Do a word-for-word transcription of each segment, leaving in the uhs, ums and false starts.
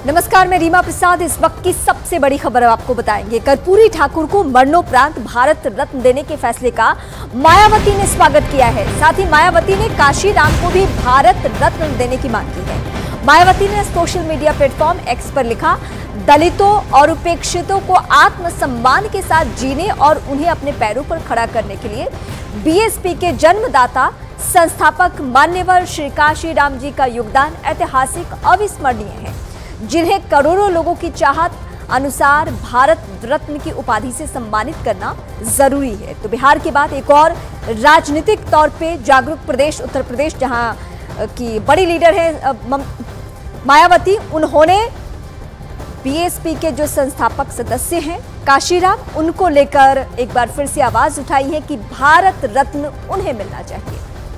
नमस्कार, मैं रीमा प्रसाद। इस वक्त की सबसे बड़ी खबर आपको बताएंगे। कर्पूरी ठाकुर को मरणोपरांत भारत रत्न देने के फैसले का मायावती ने स्वागत किया है। साथ ही मायावती ने काशीराम को भी भारत रत्न देने की मांग की है। मायावती ने सोशल मीडिया प्लेटफॉर्म एक्स पर लिखा, दलितों और उपेक्षितों को आत्मसम्मान के साथ जीने और उन्हें अपने पैरों पर खड़ा करने के लिए बीएसपी के जन्मदाता संस्थापक मान्यवर श्री काशीराम जी का योगदान ऐतिहासिक अविस्मरणीय है, जिन्हें करोड़ों लोगों की चाहत अनुसार भारत रत्न की उपाधि से सम्मानित करना जरूरी है। तो बिहार के बाद एक और राजनीतिक तौर पे जागरूक प्रदेश उत्तर प्रदेश, जहां की बड़ी लीडर है मायावती, उन्होंने बीएसपी के जो संस्थापक सदस्य हैं काशीराम, उनको लेकर एक बार फिर से आवाज उठाई है कि भारत रत्न उन्हें मिलना चाहिए।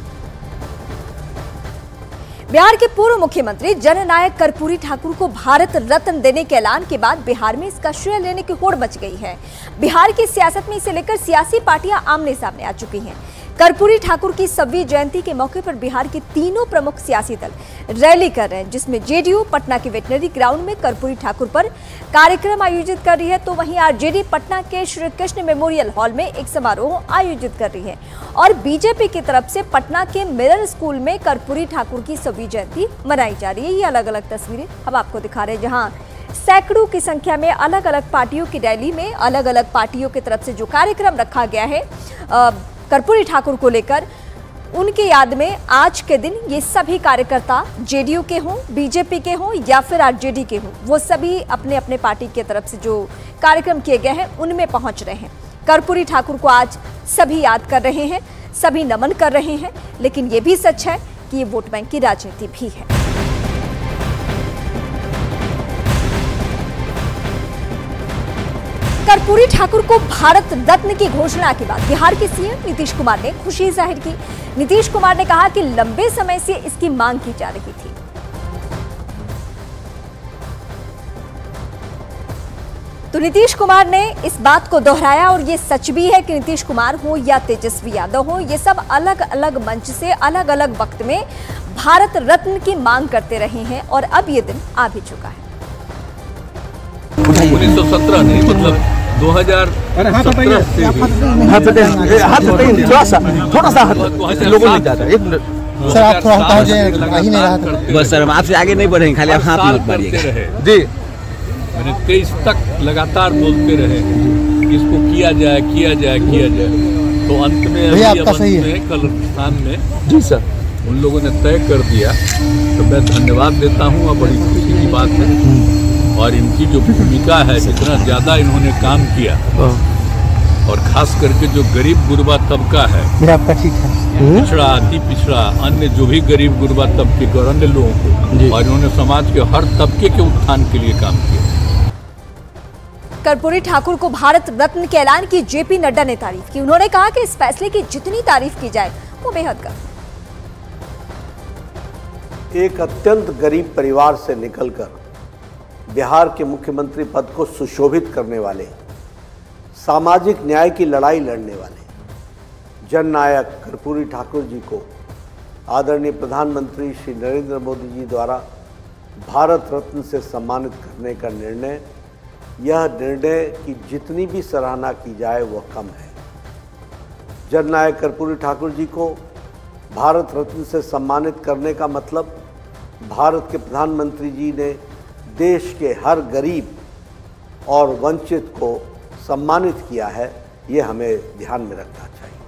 बिहार के पूर्व मुख्यमंत्री जननायक कर्पूरी ठाकुर को भारत रत्न देने के ऐलान के बाद बिहार में इसका श्रेय लेने की होड़ मच गई है। बिहार की सियासत में इसे लेकर सियासी पार्टियां आमने सामने आ चुकी हैं। कर्पूरी ठाकुर की सौवीं जयंती के मौके पर बिहार के तीनों प्रमुख सियासी दल रैली कर रहे हैं, जिसमें जेडीयू पटना के वेटनरी ग्राउंड में कर्पूरी ठाकुर पर कार्यक्रम आयोजित कर रही है, तो वहीं आरजेडी पटना के श्री कृष्ण मेमोरियल हॉल में एक समारोह आयोजित कर रही है। और बीजेपी की तरफ से पटना के मिरर स्कूल में कर्पूरी ठाकुर की सौवीं जयंती मनाई जा रही है। ये अलग अलग तस्वीरें हम आपको दिखा रहे हैं, जहाँ सैकड़ों की संख्या में अलग अलग पार्टियों की रैली में अलग अलग पार्टियों की तरफ से जो कार्यक्रम रखा गया है कर्पूरी ठाकुर को लेकर, उनके याद में आज के दिन ये सभी कार्यकर्ता जेडीयू के हों, बीजेपी के हों या फिर आरजेडी के हों, वो सभी अपने अपने पार्टी की तरफ से जो कार्यक्रम किए गए हैं उनमें पहुंच रहे हैं। कर्पूरी ठाकुर को आज सभी याद कर रहे हैं, सभी नमन कर रहे हैं, लेकिन ये भी सच है कि ये वोट बैंक की राजनीति भी है। कर्पूरी ठाकुर को भारत रत्न की घोषणा के बाद बिहार के सीएम नीतीश कुमार ने खुशी जाहिर की। नीतीश कुमार ने कहा कि लंबे समय से इसकी मांग की जा रही थी। तो नीतीश कुमार ने इस बात को दोहराया, और ये सच भी है कि नीतीश कुमार हो या तेजस्वी यादव हो, ये सब अलग अलग मंच से अलग अलग वक्त में भारत रत्न की मांग करते रहे हैं, और अब ये दिन आ भी चुका है। उन्नीस सौ सत्रह नहीं, मतलब दो हज़ार सत्रह से थोड़ा सा थोड़ा सा लोगों ने जाता है। एक मिनट सर, आप थोड़ा हटा दीजिए, कहीं नहीं रहा था। बस सर, हम आपसे आगे नहीं बढ़ेंगे, खाली आप हाथ मत मारिएगा जी। मैंने तेईस तक लगातार बोलते रहे कि इसको किया जाए किया जाए किया जाए, तो अंत में कल स्थान में जी सर उन लोगों ने तय कर दिया। तो मैं धन्यवाद देता हूँ, और बड़ी खुशी की बात है। और इनकी जो भूमिका है, जितना ज़्यादा इन्होंने काम किया, और खास करके जो गरीब गुरबा तबका है, पिछड़ा अति पिछड़ा अन्य जो भी गरीब गुरबा तबके के और अन्य लोगों को, और इन्होंने समाज के हर तबके के उत्थान के लिए काम किया। कर्पूरी ठाकुर को भारत रत्न के ऐलान की जेपी नड्डा ने तारीफ की। उन्होंने कहा कि इस फैसले की जितनी तारीफ की जाए वो बेहद कम। एक अत्यंत गरीब परिवार से निकलकर बिहार के मुख्यमंत्री पद को सुशोभित करने वाले, सामाजिक न्याय की लड़ाई लड़ने वाले जननायक कर्पूरी ठाकुर जी को आदरणीय प्रधानमंत्री श्री नरेंद्र मोदी जी द्वारा भारत रत्न से सम्मानित करने का निर्णय, यह निर्णय की जितनी भी सराहना की जाए वह कम है। जननायक कर्पूरी ठाकुर जी को भारत रत्न से सम्मानित करने का मतलब भारत के प्रधानमंत्री जी ने देश के हर गरीब और वंचित को सम्मानित किया है, ये हमें ध्यान में रखना चाहिए।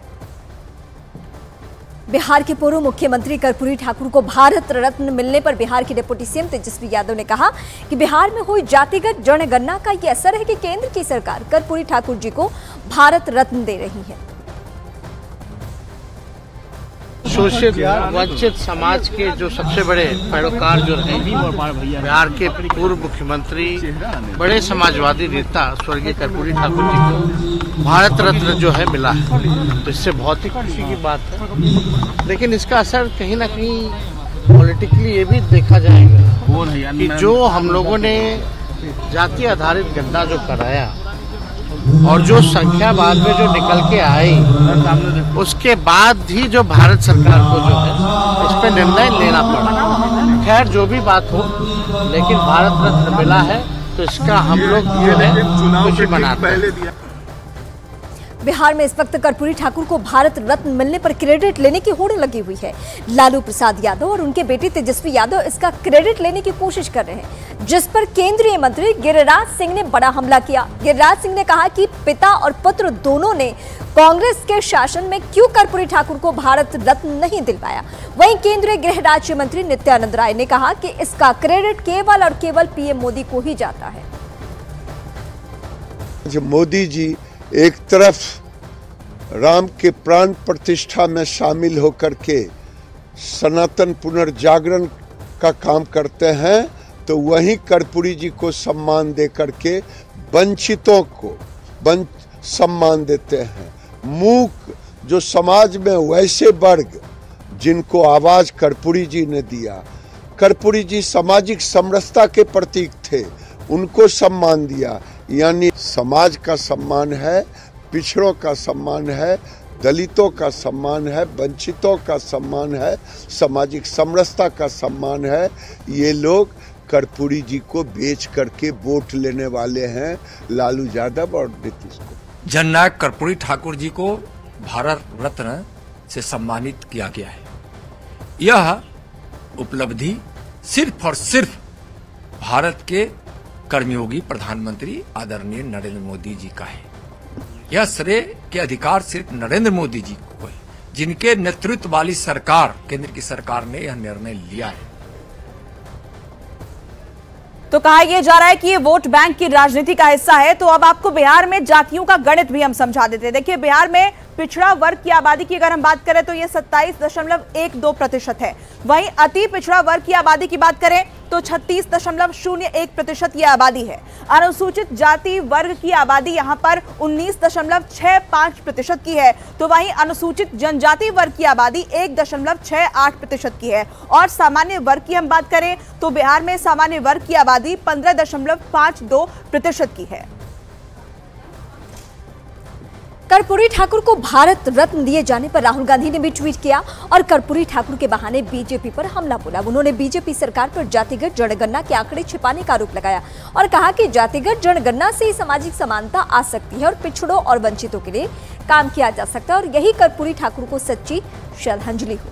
बिहार के पूर्व मुख्यमंत्री कर्पूरी ठाकुर को भारत रत्न मिलने पर बिहार के डिप्टी सीएम तेजस्वी यादव ने कहा कि बिहार में हुई जातिगत जनगणना का ये असर है कि केंद्र की सरकार कर्पूरी ठाकुर जी को भारत रत्न दे रही है। शोषित वंचित समाज के जो सबसे बड़े पैरोकार जो रहे, बिहार के पूर्व मुख्यमंत्री, बड़े समाजवादी नेता स्वर्गीय कर्पूरी ठाकुर जी को भारत रत्न जो है मिला है, तो इससे बहुत ही खुशी की बात है। लेकिन इसका असर कहीं ना कहीं पॉलिटिकली ये भी देखा जाएगा कि जो हम लोगों ने जाति आधारित गणना जो कराया और जो संख्या बाद में जो निकल के आई, उसके बाद ही जो भारत सरकार को जो है इस पर निर्णय लेना पड़ा। खैर जो भी बात हो, लेकिन भारत रत्न मिला है तो इसका हम लोग जो है खुशी मनाते हैं। बिहार में इस वक्त कर्पूरी ठाकुर को भारत रत्न मिलने पर क्रेडिट लेने की होड़ लगी हुई है। लालू प्रसाद यादव और उनके बेटे तेजस्वी यादव इसका क्रेडिट लेने की कोशिश कर रहे हैं, जिस पर केंद्रीय मंत्री गिरिराज सिंह ने बड़ा हमला किया। गिरिराज सिंह ने कहा कि पिता और पुत्र दोनों ने कांग्रेस के शासन में क्यों कर्पूरी ठाकुर को भारत रत्न नहीं दिलवाया। वहीं केंद्रीय गृह राज्य मंत्री नित्यानंद राय ने कहा कि इसका क्रेडिट केवल और केवल पीएम मोदी को ही जाता है। मोदी जी एक तरफ राम के प्राण प्रतिष्ठा में शामिल होकर के सनातन पुनर्जागरण का काम करते हैं, तो वहीं कर्पूरी जी को सम्मान दे करके वंचितों को वंच सम्मान देते हैं। मूक जो समाज में वैसे वर्ग जिनको आवाज कर्पूरी जी ने दिया, कर्पूरी जी सामाजिक समरसता के प्रतीक थे, उनको सम्मान दिया। यानी समाज का सम्मान है, पिछड़ों का सम्मान है, दलितों का सम्मान है, वंचितों का सम्मान है, सामाजिक समरसता का सम्मान है। ये लोग कर्पूरी जी को बेच करके वोट लेने वाले हैं लालू यादव और नीतीश को। जननायक कर्पूरी ठाकुर जी को भारत रत्न से सम्मानित किया गया है। यह उपलब्धि सिर्फ और सिर्फ भारत के कर्मयोगी प्रधानमंत्री आदरणीय नरेंद्र मोदी जी का है। यह श्रेय के अधिकार सिर्फ नरेंद्र मोदी जी को है, जिनके नेतृत्व वाली सरकार, केंद्र की सरकार ने यह निर्णय लिया है। तो कहा यह जा रहा है कि ये वोट बैंक की राजनीति का हिस्सा है। तो अब आपको बिहार में जातियों का गणित भी हम समझा देते हैं। देखिए, बिहार में पिछड़ा वर्ग की आबादी की अगर हम बात करें तो ये सत्ताईस दशमलव एक दो प्रतिशत है। वहीं अति पिछड़ा वर्ग की आबादी की बात करें तो छत्तीस दशमलव शून्य एक प्रतिशत ये आबादी है। अनुसूचित जाति वर्ग की आबादी यहां पर उन्नीस दशमलव छह पांच प्रतिशत की है। तो वहीं अनुसूचित जनजाति वर्ग की आबादी एक दशमलव छह आठ प्रतिशत की है। और सामान्य वर्ग की हम बात करें तो बिहार में सामान्य वर्ग की आबादी पंद्रह दशमलव पांच दो प्रतिशत की है। कर्पूरी ठाकुर को भारत रत्न दिए जाने पर राहुल गांधी ने भी ट्वीट किया और कर्पूरी ठाकुर के बहाने बीजेपी पर हमला बोला। उन्होंने बीजेपी सरकार पर जातिगत जनगणना के आंकड़े छिपाने का आरोप लगाया और कहा कि जातिगत जनगणना से सामाजिक समानता आ सकती है और पिछड़ों और वंचितों के लिए काम किया जा सकता है और यही कर्पूरी ठाकुर को सच्ची श्रद्धांजलि होगी।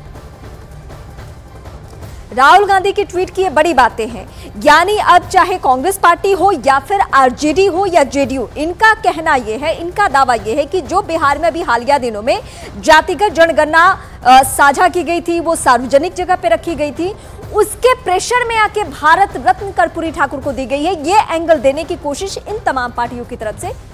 राहुल गांधी की ट्वीट की ये बड़ी बातें हैं। यानी अब चाहे कांग्रेस पार्टी हो या फिर आरजेडी हो या जेडीयू, इनका कहना यह है, इनका दावा यह है कि जो बिहार में अभी हालिया दिनों में जातिगत जनगणना साझा की गई थी, वो सार्वजनिक जगह पे रखी गई थी, उसके प्रेशर में आके भारत रत्न कर्पूरी ठाकुर को दी गई है। ये एंगल देने की कोशिश इन तमाम पार्टियों की तरफ से